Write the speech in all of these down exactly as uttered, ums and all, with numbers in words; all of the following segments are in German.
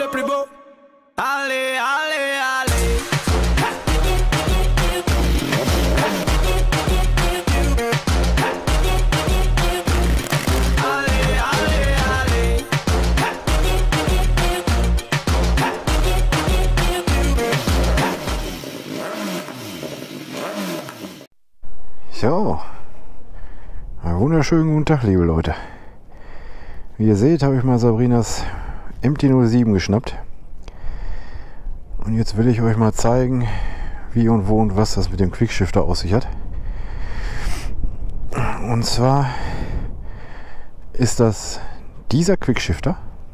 plus beau. Allez, allez, allez. So, einen wunderschönen guten Tag, liebe Leute. Wie ihr seht, habe ich mal Sabrinas M T null sieben geschnappt. Und jetzt will ich euch mal zeigen, wie und wo und was das mit dem Quickshifter auf sich hat. Und zwar ist das dieser Quickshifter.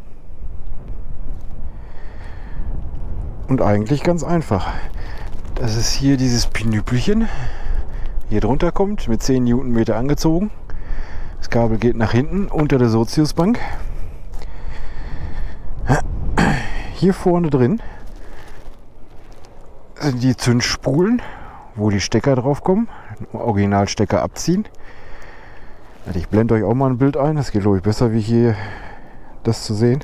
Und eigentlich ganz einfach. Das ist hier dieses Pinüppelchen. Hier drunter kommt, mit zehn Newtonmeter angezogen. Das Kabel geht nach hinten unter der Soziusbank. Hier vorne drin sind die Zündspulen, wo die Stecker drauf kommen. Originalstecker abziehen. Ich blende euch auch mal ein Bild ein. Das geht, glaube ich, besser, wie hier das zu sehen.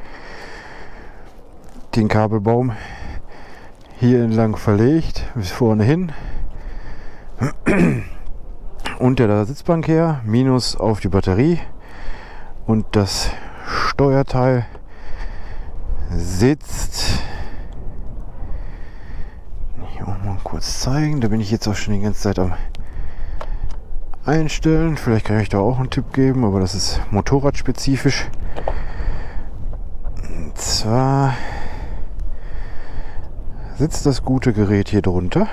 Den Kabelbaum hier entlang verlegt, bis vorne hin. Unter der Sitzbank her, minus auf die Batterie, und das Steuerteil sitzt, hier auch mal kurz zeigen, da bin ich jetzt auch schon die ganze Zeit am Einstellen, vielleicht kann ich da auch einen Tipp geben, aber das ist motorradspezifisch. Und zwar sitzt das gute Gerät hier drunter.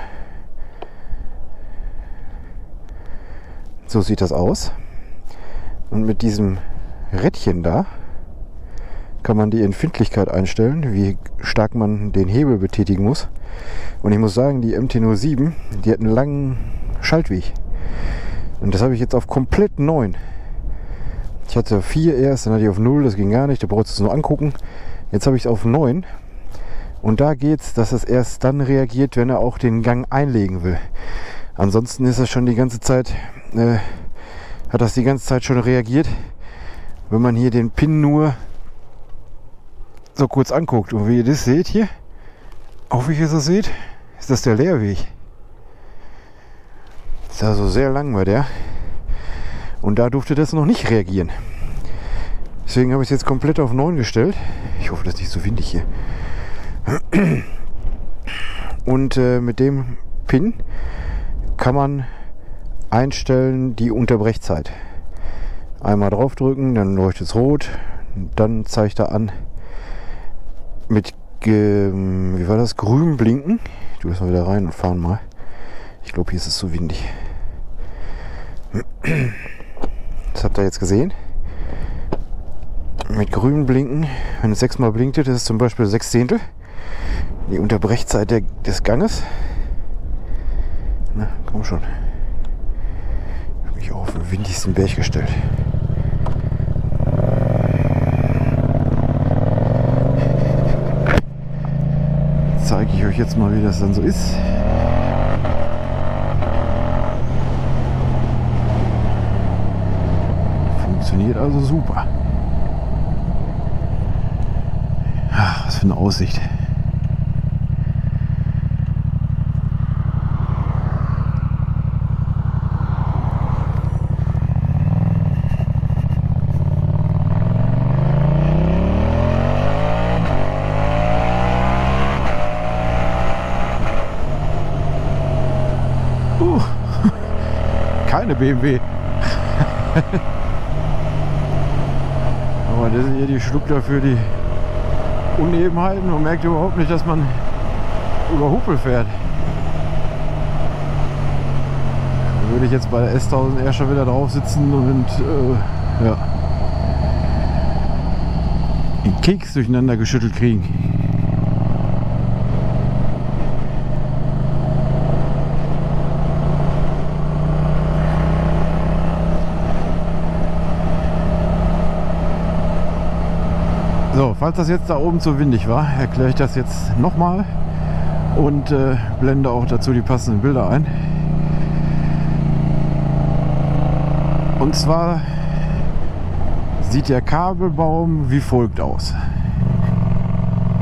So sieht das aus. Und mit diesem Rädchen da kann man die Empfindlichkeit einstellen, wie stark man den Hebel betätigen muss. Und ich muss sagen, die M T null sieben, die hat einen langen Schaltweg. Und das habe ich jetzt auf komplett neun. Ich hatte vier erst, dann hatte ich auf null, das ging gar nicht, da brauchst du es nur angucken. Jetzt habe ich es auf neun. Und da geht es, dass es erst dann reagiert, wenn er auch den Gang einlegen will. Ansonsten ist er schon die ganze Zeit, äh, hat das die ganze Zeit schon reagiert, wenn man hier den Pin nur so kurz anguckt. Und wie ihr das seht hier, auch wie ihr das seht, ist das der Leerweg. Ist also sehr lang bei der. Und da durfte das noch nicht reagieren. Deswegen habe ich es jetzt komplett auf neun gestellt. Ich hoffe, das ist nicht so windig hier. Und äh, mit dem Pin kann man einstellen die Unterbrechzeit. Einmal draufdrücken, dann leuchtet es rot, dann zeigt er an mit wie war das, grün blinken. Ich tue das mal wieder rein und fahren mal. Ich glaube, hier ist es so windig. Das habt ihr jetzt gesehen. Mit grün blinken, wenn es sechsmal blinkt, das ist zum Beispiel sechs Zehntel die Unterbrechzeit der, des Ganges. Na, komm schon. Ich habe mich auch auf den windigsten Berg gestellt. Zeige ich euch jetzt mal, wie das dann so ist. Funktioniert also super. Ach, was für eine Aussicht. Keine B M W. Aber das ist hier die schluckt dafür die Unebenheiten und merkt überhaupt nicht, dass man über Huppel fährt. Da würde ich jetzt bei der S tausend eher schon wieder drauf sitzen und äh, ja, den Keks durcheinander geschüttelt kriegen. So, falls das jetzt da oben zu windig war, erkläre ich das jetzt nochmal und äh, blende auch dazu die passenden Bilder ein. Und zwar sieht der Kabelbaum wie folgt aus.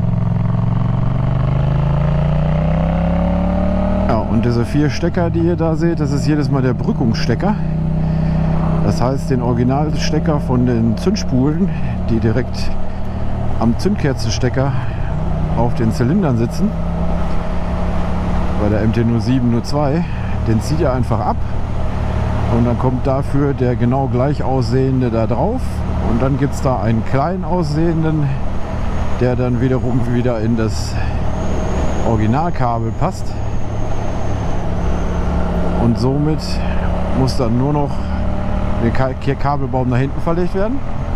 Und diese vier Stecker, die ihr da seht, das ist jedes Mal der Brückungsstecker. Das heißt, den Originalstecker von den Zündspulen, die direkt am Zündkerzenstecker auf den Zylindern sitzen, bei der M T null sieben null zwei, den zieht ihr einfach ab und dann kommt dafür der genau gleich aussehende da drauf und dann gibt es da einen kleinen aussehenden, der dann wiederum wieder in das Originalkabel passt und somit muss dann nur noch der Kabelbaum nach hinten verlegt werden,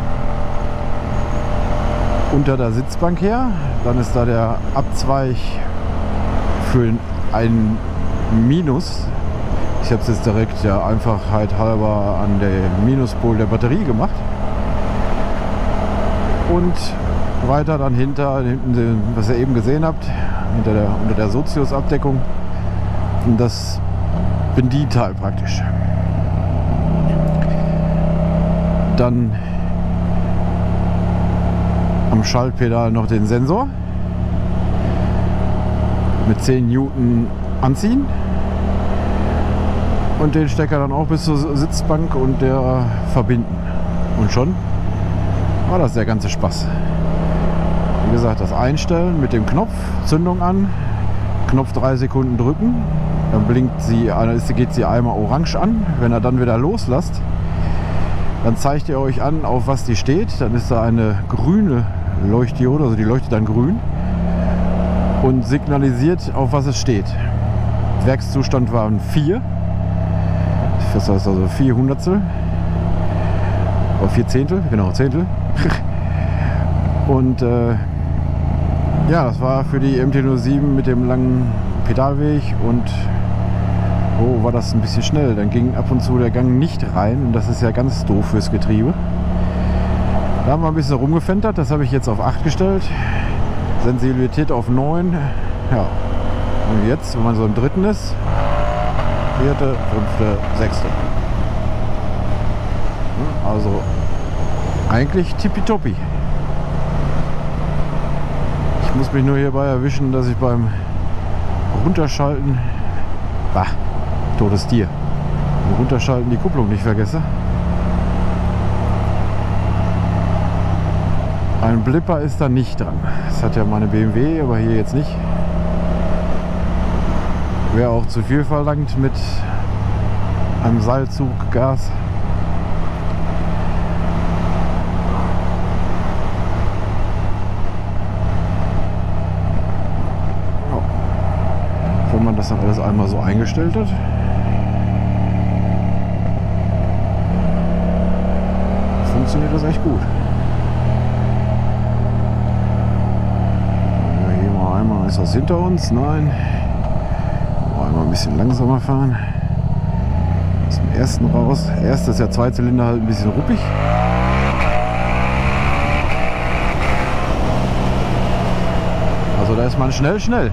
unter der Sitzbank her, dann ist da der Abzweig für ein Minus. Ich habe es jetzt direkt der Einfachheit halber an den Minuspol der Batterie gemacht und weiter dann hinter, hinten, was ihr eben gesehen habt, hinter der, unter der Sozius-Abdeckung, das Ventilteil praktisch. Dann am Schaltpedal noch den Sensor mit zehn Newton anziehen und den Stecker dann auch bis zur Sitzbank und der verbinden. Und schon war das der ganze Spaß. Wie gesagt, das Einstellen mit dem Knopf, Zündung an, Knopf drei Sekunden drücken, dann blinkt sie, geht sie einmal orange an. Wenn er dann wieder loslässt, dann zeigt ihr euch an, auf was die steht. Dann ist da eine grüne Leuchtdiode, also die leuchtet dann grün und signalisiert, auf was es steht. Werkszustand waren vier. Das heißt also vier Hundertstel. Oder vier Zehntel, genau, Zehntel. Und äh, ja, das war für die M T null sieben mit dem langen Pedalweg und oh, war das ein bisschen schnell. Dann ging ab und zu der Gang nicht rein und das ist ja ganz doof fürs Getriebe. Da haben wir ein bisschen rumgefentert, das habe ich jetzt auf acht gestellt. Sensibilität auf neun. Ja. Und jetzt, wenn man so im dritten ist, vierte, fünfte, sechste. Also eigentlich tippitoppi. Ich muss mich nur hierbei erwischen, dass ich beim Runterschalten, bah, totes Tier, beim Runterschalten die Kupplung nicht vergesse. Ein Blipper ist da nicht dran. Das hat ja meine B M W, aber hier jetzt nicht. Wäre auch zu viel verlangt mit einem Seilzuggas. Wenn man das dann alles einmal so eingestellt hat. Funktioniert das echt gut. Ja, hier mal einmal, ist das hinter uns? Nein. Einmal ein bisschen langsamer fahren. Aus dem ersten raus. Erst ist der Zweizylinder halt ein bisschen ruppig. Also da ist man schnell, schnell.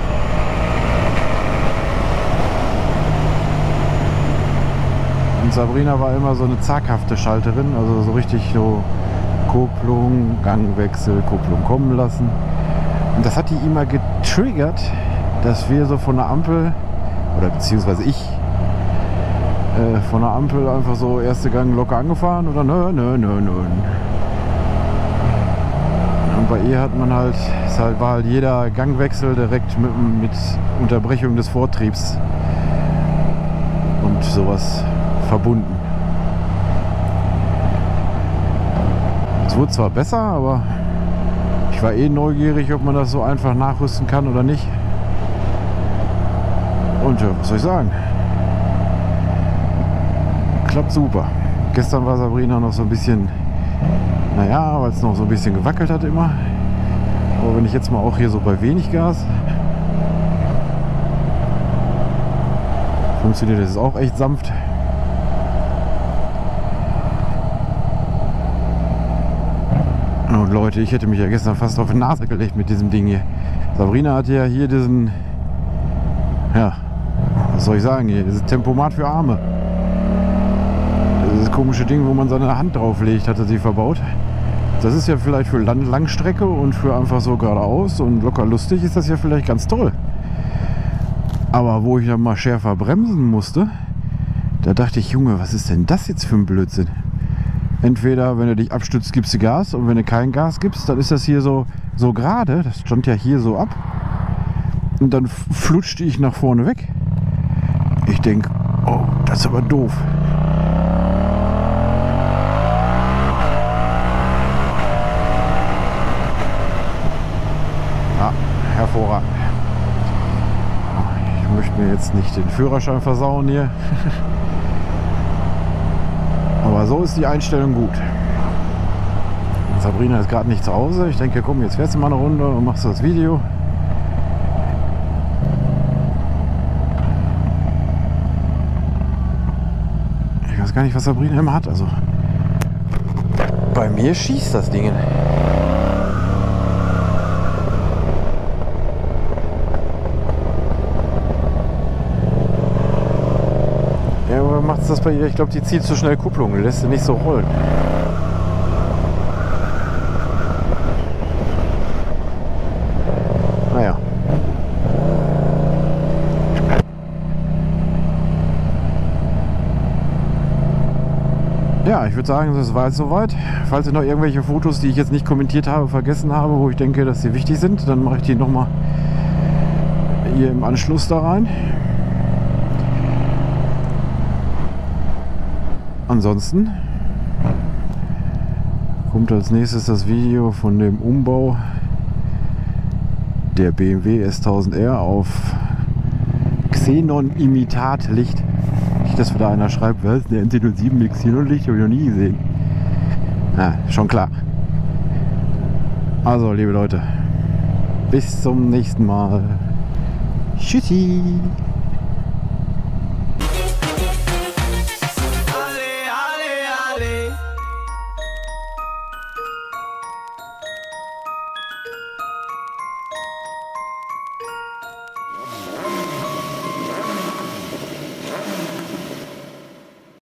Und Sabrina war immer so eine zaghafte Schalterin, also so richtig so Kupplung, Gangwechsel, Kupplung kommen lassen. Und das hat die immer getriggert, dass wir so von der Ampel, oder beziehungsweise ich, äh, von der Ampel einfach so erste Gang locker angefahren oder nö, nö, nö, nö. Und bei ihr hat man halt, es halt, war halt jeder Gangwechsel direkt mit, mit Unterbrechung des Vortriebs und sowas verbunden. Es wurde zwar besser, aber ich war eh neugierig, ob man das so einfach nachrüsten kann oder nicht. Und ja, was soll ich sagen? Klappt super. Gestern war Sabrina noch so ein bisschen, naja, weil es noch so ein bisschen gewackelt hat immer. Aber wenn ich jetzt mal auch hier so bei wenig Gas, funktioniert das auch echt sanft. Und Leute, ich hätte mich ja gestern fast auf die Nase gelegt mit diesem Ding hier. Sabrina hatte ja hier diesen, ja, was soll ich sagen hier, dieses Tempomat für Arme. Dieses komische Ding, wo man seine Hand drauf legt, hatte sie verbaut. Das ist ja vielleicht für Land Langstrecke und für einfach so geradeaus und locker lustig ist das ja vielleicht ganz toll. Aber wo ich dann mal schärfer bremsen musste, da dachte ich, Junge, was ist denn das jetzt für ein Blödsinn? Entweder, wenn du dich abstützt, gibst du Gas, und wenn du kein Gas gibst, dann ist das hier so, so gerade. Das stand ja hier so ab. Und dann flutschte ich nach vorne weg. Ich denke, oh, das ist aber doof. Ah, hervorragend. Ich möchte mir jetzt nicht den Führerschein versauen hier. Aber so ist die Einstellung gut. Sabrina ist gerade nicht zu Hause. Ich denke, komm, jetzt fährst du mal eine Runde und machst das Video. Ich weiß gar nicht, was Sabrina immer hat. Also bei mir schießt das Ding. Ja, aber macht es das bei ihr? Ich glaube, die zieht zu schnell Kupplung, die lässt sie nicht so rollen. Naja. Ja, ich würde sagen, das war jetzt soweit. Falls ich noch irgendwelche Fotos, die ich jetzt nicht kommentiert habe, vergessen habe, wo ich denke, dass sie wichtig sind, dann mache ich die nochmal hier im Anschluss da rein. Ansonsten kommt als nächstes das Video von dem Umbau der B M W S tausend R auf Xenon-Imitat-Licht. Nicht, dass wieder einer schreibt, was, der M T null sieben mit Xenon-Licht habe ich noch nie gesehen. Na, schon klar. Also, liebe Leute, bis zum nächsten Mal. Tschüssi!